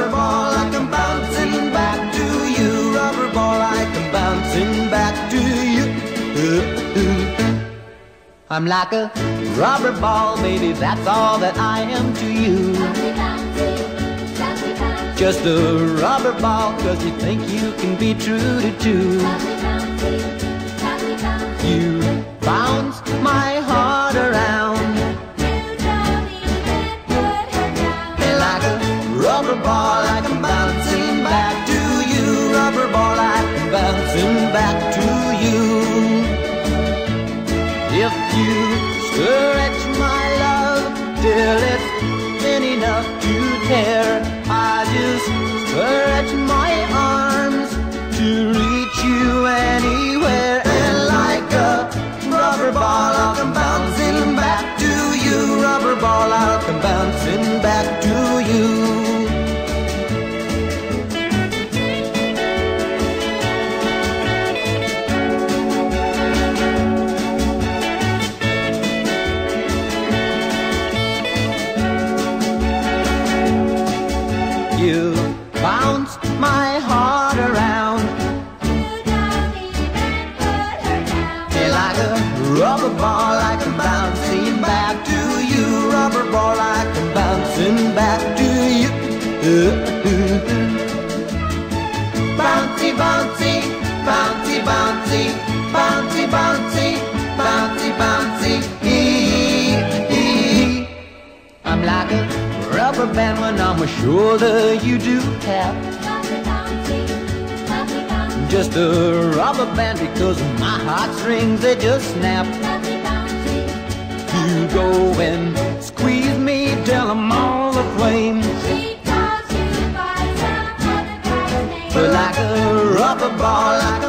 rubber ball, I come bouncing back to you. Rubber ball, I come bouncing back to you. I'm like a rubber ball, baby, that's all that I am to you. Just a rubber ball, 'cause you think you can be true to two. You bounce my heart around like a rubber ball, I come bouncing back to you. Rubber ball, I come bouncing back to you. If you stretch my love till it's thin enough to tear, I just stretch my arms to reach you anywhere. And like a rubber ball, I'll come bouncing back to you. Rubber ball, I'll come bouncing back to you. You bounced my heart around like a rubber ball, I come bouncing back to you. Rubber ball, I come bouncing back to you. Bouncy, bouncy, bouncy, bouncy, bouncy, bouncy, bouncy, bouncy. I'm like a rubber band when on my shoulder you do tap. Just a rubber band because my heartstrings, they just snap. You go and squeeze me till I'm all aflame. But like a rubber ball, like a